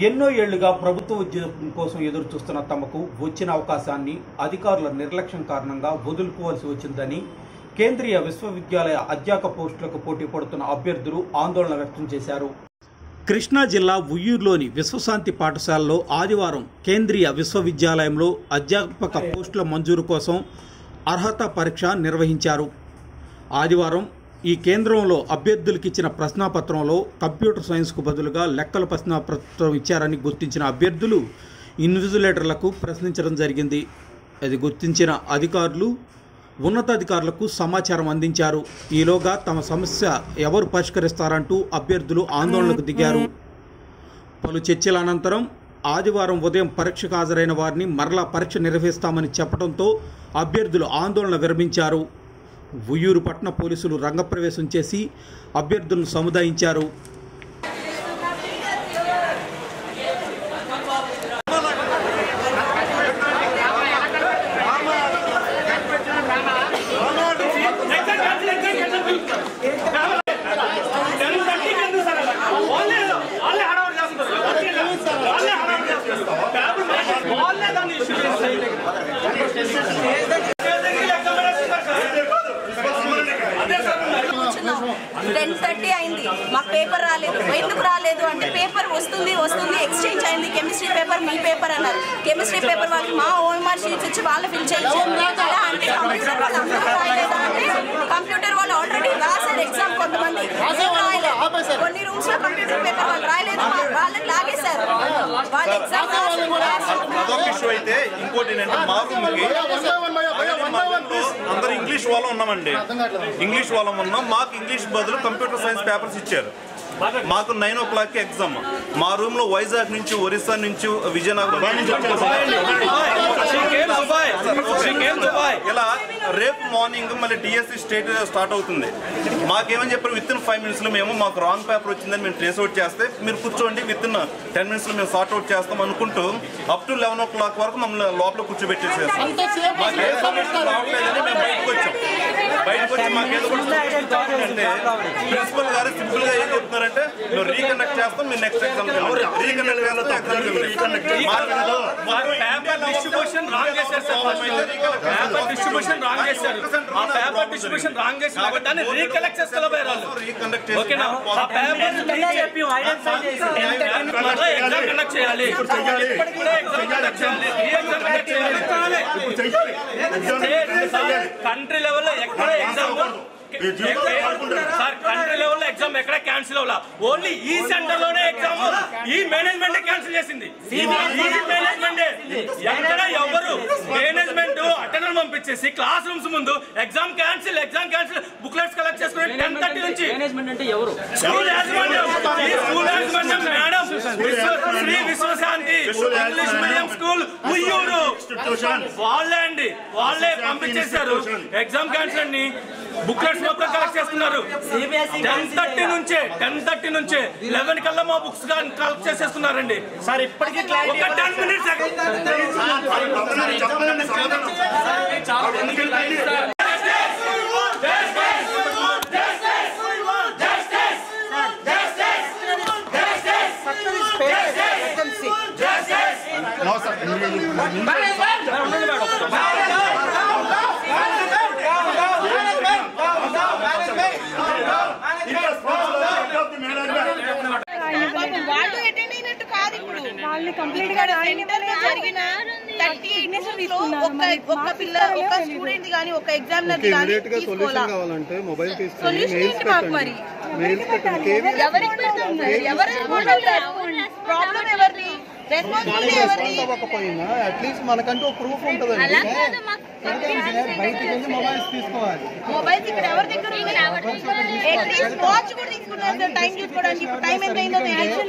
ఎన్నో ఏళ్లుగా ప్రభుత్వ ఉద్యోగం కోసం ఎదురు చూస్తున్న తమకు వచ్చిన అవకాశాన్ని అధికారుల నిర్లక్ష్యం కారణంగా వదులుకోవాల్సి వచ్చిందని కేంద్రీయ విశ్వవిద్యాలయ అధ్యాపక పోస్టులకు పోటీ పడుతున్న అభ్యర్థులు ఆందోళన వ్యక్తం చేశారు. కృష్ణా జిల్లా ఉయ్యూరులోని విశ్వశాంతి పాఠశాలలో ఆదివారం కేంద్రీయ విశ్వవిద్యాలయంలో అధ్యాపక పోస్టుల మంజూరు కోసం అర్హత పరీక్ష నిర్వహించారు. ఆదివారం ఈ కేంద్రంలో అభ్యర్థులకు ఇచ్చిన ప్రశ్నాపత్రంలో కంప్యూటర్ సైన్స్కు బదులుగా లెక్కల ప్రశ్నాపత్రం ఇచ్చారని గుర్తించిన అభ్యర్థులు ఇన్విజిలేటర్లకు ప్రశ్నించడం జరిగింది. అది గుర్తించిన అధికారులు ఉన్నతాధికారులకు సమాచారం అందించారు. ఈలోగా తమ సమస్య ఎవరు పరిష్కరిస్తారంటూ అభ్యర్థులు ఆందోళనకు దిగారు. పలు చర్చల అనంతరం ఆదివారం ఉదయం పరీక్షకు హాజరైన వారిని మరలా పరీక్ష నిర్వహిస్తామని చెప్పడంతో అభ్యర్థులు ఆందోళన విరమించారు. ఉయ్యూరు పట్టణ పోలీసులు రంగప్రవేశం చేసి అభ్యర్థులను సముదాయించారు. అయింది, మాకు పేపర్ రాలేదు. ఎందుకు రాలేదు అంటే పేపర్ వస్తుంది ఎక్స్చేంజ్ అయింది, కెమిస్ట్రీ పేపర్ మీ పేపర్ అన్నారు. కెమిస్ట్రీ పేపర్ వాళ్ళకి మా ఓఎంఆర్ షీట్స్ ఇచ్చి వాళ్ళు ఫిల్ చేయించారు. అంటే కంప్యూటర్ వాళ్ళు అందరూ రాయలేదా అంటే కంప్యూటర్ వాళ్ళు ఆల్రెడీ రాశారు ఎగ్జామ్. కొంతమంది కొన్ని రూమ్స్ లో కంప్యూటర్ పేపర్ వాళ్ళు రాయలేదు, వాళ్ళని లాగేశారు. వాళ్ళు ఎగ్జామ్ అయితే ఇంకోటి అందరూ ఇంగ్లీష్ వాళ్ళం ఉన్నామండి. ఇంగ్లీష్ వాళ్ళం ఉన్నాం. మాకు ఇంగ్లీష్ బదులు కంప్యూటర్ సైన్స్ పేపర్స్ ఇచ్చారు. మాకు 9 o'clock ఎగ్జామ్. మా రూమ్ లో వైజాగ్ నుంచి, ఒరిస్సా నుంచి, విజయనగరం ఇలా రేపు మార్నింగ్ మళ్ళీ డిఎస్సి స్టేట్ స్టార్ట్ అవుతుంది. మాకేమని చెప్పారు, విత్-ఇన్ 5 minutes లో మేము మాకు రాంగ్ పేపర్ వచ్చిందని మేము ట్రేస్ అవుట్ చేస్తే మీరు కూర్చోండి, విత్-ఇన్ 10 minutes లో మేము సార్ట్ అవుట్ చేస్తాం అనుకుంటూ అప్ టు 11 o'clock వరకు మమ్మల్ని లోపల కూర్చోబెట్టేసేస్తాం. మాకు ఏ సొల్యూషన్ రావట్లేదని మేము బయటకు వచ్చాం. బయటకు వచ్చి మాకేదో అంటే ప్రిన్సిపల్ గారు సింపుల్ గా ఏం చెప్తున్నారంటే మేము రీకనెక్ట్ చేస్తాం, మీరు నెక్స్ట్ ఎగ్జామ్ కంట్రీ లెవెల్లో ఎక్కడ ఎగ్జామ్ కంట్రీ లెవెల్ లో ఎగ్జామ్ ఎక్కడ క్యాన్సిల్ అవ్వాల, ఓన్లీ ఈ సెంటర్ లోనే ఎగ్జామ్ ఈ మేనేజ్మెంట్ క్యాన్సిల్ చేసింది. ఎక్కడ ఎవరు మేనేజ్మెంట్ అటెండర్ పంపించేసి క్లాస్ రూమ్స్ ముందు ఎగ్జామ్ క్యాన్సిల్ బుక్లెట్స్ కలెక్ట్ చేసుకుని 10:30 నుంచి స్కూల్ యాజమాన్యం మేడం శ్రీ విశ్వశాంతి ఇంగ్లీష్ మీడియం స్కూల్ ఉయ్యూరు వాళ్ళే పంపించేశారు. ఎగ్జామ్ క్యాన్సిల్ అని బుక్లెట్స్ మొత్తం కలెక్ట్ చేస్తున్నారు. 10:30 నుంచే 11 కల్లా మా బుక్స్ కలెక్ట్ చేసేస్తున్నారండి. సార్ ఇప్పటికీ 10 minutes వాళ్ళు అటెండ్ అయినట్టు కాదు. ఇప్పుడు వాళ్ళు కంప్లీట్ గా జరిగిన 38 ఒక పిల్ల ఒక స్టూడెంట్ గానీ ఒక ఎగ్జామినర్ గానీ కావాలంటే మొబైల్ తీసుకొని ప్రాబ్లం ఎవరిది, రెస్పాన్సిబిలిటీ ఎవరిది? అట్లీస్ట్ మనకంటూ ప్రూఫ్ ఉంటుందండి. బయటికి వెళ్ళి మొబైల్స్ తీసుకోవాలి. మొబైల్స్ ఇక్కడ ఎవరి దగ్గర అట్లీస్ట్ వాచ్ కూడా తీసుకున్నారు సార్ టైం చూసుకోవడానికి. ఇప్పుడు టైం ఎంత అయిందో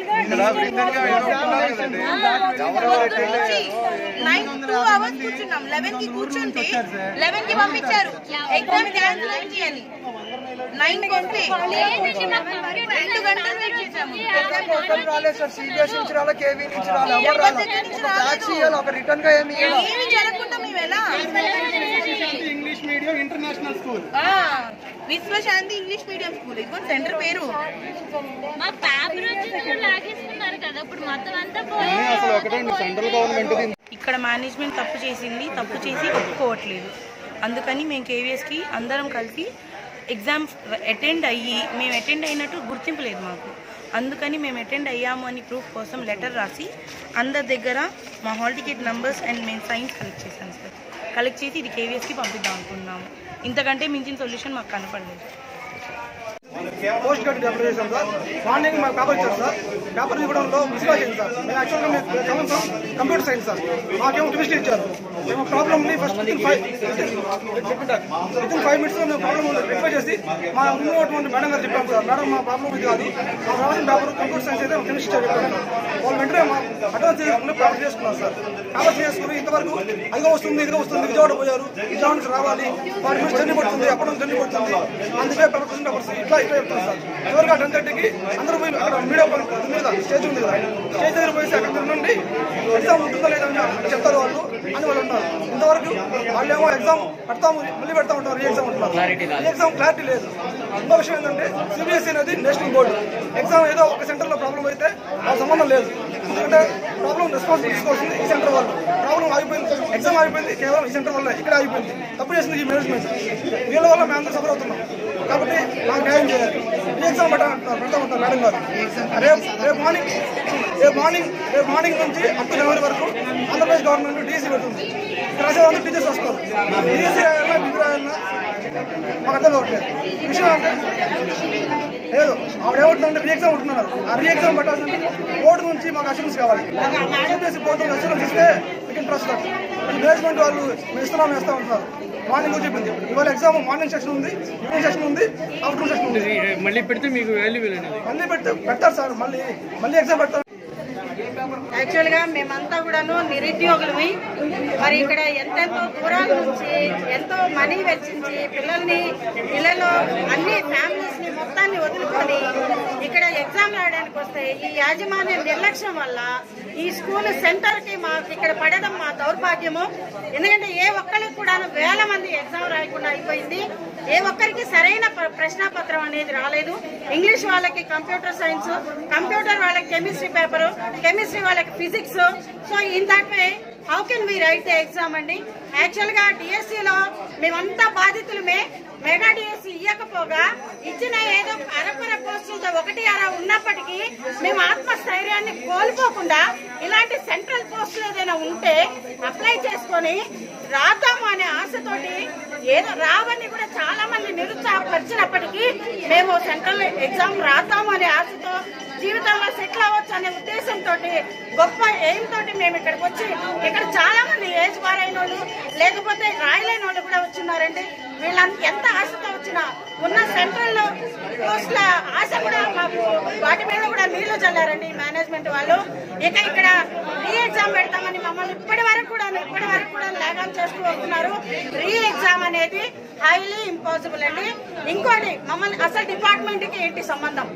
2 hours కూర్చున్నాం. 11 కి కూర్చుంటే 11 కి పంపించారు ఎగ్జామ్ క్యాన్సిల్ అయింది అని. 9 కొంటే 2 గంటలు వెయిట్ చేశాము. ఏమి జరగకుండా మేము ఎలా English medium international school Vishwashanti English medium school. ఇదిగో సెంటర్ పేరు. మా పేపర్ వచ్చి లాగేసుకున్నారు కదా, ఇప్పుడు మొత్తం అంతా అసలు ఒకటే సెంట్రల్ గవర్నమెంట్ ఇక్కడ మేనేజ్మెంట్ తప్పు చేసి ఒప్పుకోవట్లేదు. అందుకని మేము కేవీఎస్కి అందరం కలిసి ఎగ్జామ్ అటెండ్ అయినట్టు గుర్తింపు లేదు మాకు. అందుకని మేము అటెండ్ అయ్యాము అని ప్రూఫ్ కోసం లెటర్ రాసి అందరి దగ్గర మా హాల్ టికెట్ నంబర్స్ అండ్ మేము సైన్స్ కలెక్ట్ చేశాం సార్. కలెక్ట్ చేసి ఇది కేవీఎస్కి పంపిద్దాం అనుకున్నాము. ఇంతకంటే మించిన సొల్యూషన్ మాకు కనపడలేదు. పోస్ట్ గ్రాడ్యుయేట్ అప్లై చేశాం సార్. మార్నింగ్ మాకు పేపర్ ఇచ్చారు సార్. పేపర్ ఇవ్వడంలో మిస్మ్యాచ్ అయింది సార్. మేము యాక్చువల్గా కంప్యూటర్ సైన్స్ సార్. మాకేమో కెమిస్ట్రీ ఇచ్చారు. మేము ప్రాబ్లమ్ ఉంది ఫస్ట్ విత్ ఇన్ 5 minutes మేము ప్రాబ్లమ్ రెక్టిఫై చేసి మా ఉన్నటువంటి మేడం గారు చెప్పాము సార్. మేడం మా ప్రాబ్లమ్ ఇది కాదు, మా రాసిన పేపర్ కంప్యూటర్ సైన్స్ అయితే కెమిస్ట్రీ చెప్పాము సార్. వాళ్ళు వెంటనే అడ్వాన్స్ చేసుకుని పేపర్ చేసుకున్నారు సార్. పేపర్ చేసుకుని ఇంతవరకు ఇదిగో వస్తుంది విజయవాడ పోయారు, విజయవాడ నుంచి రావాలి, వాటి నుంచి జర్నీ పడుతుంది, అప్పటి నుంచి జర్నీ పడుతుంది, అందుకే పేపర్స్ ఇట్లా చెప్తాను సార్. చివరిగా 10:30కి అందరూ పోయి అక్కడ మీడియా మీద స్టేజ్ ఉంది కదా, స్టేజ్ దగ్గర పోయి అక్కడ నుండి ఎగ్జామ్ ఉంటుందో లేదని చెప్తారు వాళ్ళు అని వాళ్ళు ఉన్నారు. ఇంతవరకు వాళ్ళేమో ఎగ్జామ్ మళ్ళీ పెడతా ఉంటారు, రీ ఎగ్జామ్ ఉంటున్నారు. రీ ఎగ్జామ్ క్లారిటీ లేదు. ఇంకో విషయం ఏంటంటే సిబిఎస్ఈ అనేది నేషనల్ బోర్డు. ఎగ్జామ్ ఏదో ఒక సెంటర్లో ప్రాబ్లం అయితే వాళ్ళ సంబంధం లేదు. ఎందుకంటే ప్రాబ్లం రెస్పాన్సిబిలిటీ తీసుకోవాల్సింది ఈ సెంటర్ వాళ్ళు. ప్రాబ్లం ఆగిపోయింది, ఎగ్జామ్ ఆగిపోయింది కేవలం ఈ సెంటర్ వల్ల, ఇక్కడ ఆగిపోయింది. తప్పు చేసింది ఈ మేనేజ్మెంట్. వీళ్ళ వల్ల మేము అందరూ సఫర్ అవుతున్నాం. కాబట్టి మాకు న్యాయం చేయాలి. ఈ ఎగ్జామ్ పెడతా ఉంటారు మేడం గారు. రేపు మార్నింగ్ నుంచి అప్ టు జనవరి వరకు ఆంధ్రప్రదేశ్ గవర్నమెంట్ డీసీ పెడుతుంది. రాసేవాళ్ళు టీచర్స్ వస్తారు. డీసీ రాయాలన్నా డిగ్రీ రాయాలన్నా మాకు అర్థం కావట్లేదు. విషయం అంటే లేదు, ఆవిడేమంటుందంటే రీ ఎగ్జామ్ ఉంటున్నారు. ఆ రీ ఎగ్జామ్ పెట్టాల్సింది బోర్డు నుంచి మాకు అష్యూరెన్స్ కావాలి. సిబిఎస్ఈ బోర్డు నుంచి అష్యూరెన్స్ ఇస్తే మీకు ఇంట్రెస్ట్ ఈ మేనేజ్మెంట్ వాళ్ళు వేస్తూ ఉంటున్నారు. మార్నింగ్ చెప్పింది ఇవాళ ఎగ్జామ్ మార్నింగ్ సెక్షన్ ఉంది, ఈవినింగ్ సెక్షన్ ఉంది, ఆఫ్టర్నూన్ సెక్షన్ ఉంది. మళ్ళీ పెడితే మీకు వాల్యూ మళ్ళీ పెడతారు సార్. మళ్ళీ ఎగ్జామ్ పెడతారు. యాక్చువల్గా మేమంతా కూడాను నిరుద్యోగులమి. మరి ఇక్కడ ఎంతెంతో దూరాల నుంచి ఎంతో మనీ వెచ్చించి పిల్లల్లో అన్ని ఫ్యామిలీస్ని మొత్తాన్ని వదులుకొని ఇక్కడ ఎగ్జామ్ రాయడానికి వస్తే ఈ యాజమాన్య నిర్లక్ష్యం వల్ల ఈ స్కూల్ సెంటర్కి మాకు ఇక్కడ పడడం మా దౌర్భాగ్యము. ఎందుకంటే ఏ ఒక్కరికి కూడా వేల మంది ఎగ్జామ్ రాయకుండా అయిపోయింది. ఏ ఒక్కరికి సరైన ప్రశ్నపత్రం అనేది రాలేదు. ఇంగ్లీష్ వాళ్ళకి కంప్యూటర్ సైన్స్, కంప్యూటర్ వాళ్ళకి కెమిస్ట్రీ పేపరు, కెమిస్ట్రీ వాళ్ళకి physics. So in that way how can we write the exam అండి? యాక్చువల్గా డిఎస్సీలో మేమంతా బాధితులమే. మెగా డిఎస్సీ ఇవ్వకపోగా ఇచ్చిన ఏదో అరకొర పోస్టులతో 1-6 ఉన్నప్పటికీ మేము ఆత్మస్థైర్యాన్ని కోల్పోకుండా ఇలాంటి సెంట్రల్ పోస్టులు ఏదైనా ఉంటే అప్లై చేసుకొని రాద్దాము అనే ఆశతోటి ఏదో రావని కూడా చాలా మంది నిరుత్సాహపరిచినప్పటికీ మేము సెంట్రల్ ఎగ్జామ్ రాద్దాము అనే ఆశతో జీవితంలో సెటిల్ అవ్వచ్చు అనే ఉద్దేశంతో గొప్ప ఎయిమ్ తోటి మేము ఇక్కడికి వచ్చి ఇక్కడ చాలా మంది ఏజ్ బారైన వాళ్ళు లేకపోతే రాయలేని వాళ్ళు కూడా వచ్చిన్నారండి. వీళ్ళంతా ఎంత ఆశతో వచ్చినా ఉన్న సెంట్రల్ పోస్టుల ఆశ కూడా మాకు వాటి మీద కూడా నీళ్లు చల్లారండి మేనేజ్మెంట్ వాళ్ళు. ఇక్కడ రీ ఎగ్జామ్ పెడతామని మమ్మల్ని ఇప్పటి వరకు కూడా లాగాన్ చేస్తూ వస్తున్నారు. రీ ఎగ్జామ్ అనేది హైలీ ఇంపాసిబుల్ అండి. ఇంకోటి మమ్మల్ని అసలు డిపార్ట్మెంట్ కి ఏంటి సంబంధం?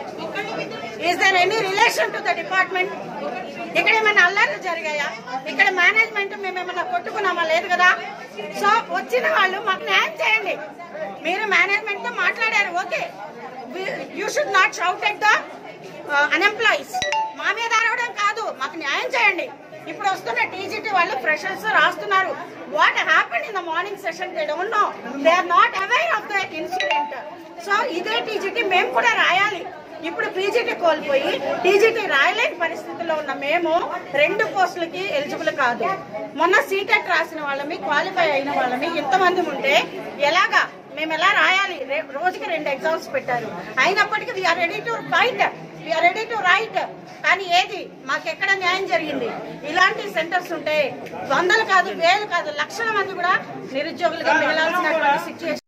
Is there any relation to the department? ఇక్కడ ఏమైనా అల్లర్లు జరిగాయా? ఇక్కడ మేనేజ్మెంట్ మేమేమన్నా కొట్టుకున్నామా? లేదు కదా. సో వచ్చిన వాళ్ళు మాకు న్యాయం చేయండి. మీరు మేనేజ్మెంట్ తో మాట్లాడారు, okay, you should not shout at the unemployees. మా మీద అరవడం కాదు, మాకు న్యాయం చేయండి. ఇప్పుడు వస్తున్న టీజీటీ వాళ్ళు ఫ్రెషర్స్ రాస్తున్నారు. What happened in the morning session they don't know, they are not aware of the incident. So ఇదే టీజీటీ మేము కూడా రాయాలి. ఇప్పుడు పీజీటీ కోల్పోయి టీజీటీ రాయలేని పరిస్థితుల్లో ఉన్న మేము 2 పోస్టులకి ఎలిజిబుల్ కాదు. మొన్న సీటెట్ రాసిన వాళ్ళమి, క్వాలిఫై అయిన వాళ్ళమి ఇంతమంది ఉంటే ఎలాగా మేము ఎలా రాయాలి? రోజుకి 2 ఎగ్జామ్స్ పెట్టారు. అయినప్పటికీ we're ready to fight, we're ready to write. కానీ ఏది మాకెక్కడ న్యాయం జరిగింది? ఇలాంటి సెంటర్స్ ఉంటే 100 కాదు, 1000 కాదు, లక్షల మంది కూడా నిరుద్యోగులుగా మిగలాల్సినటువంటి సిచ్యువేషన్.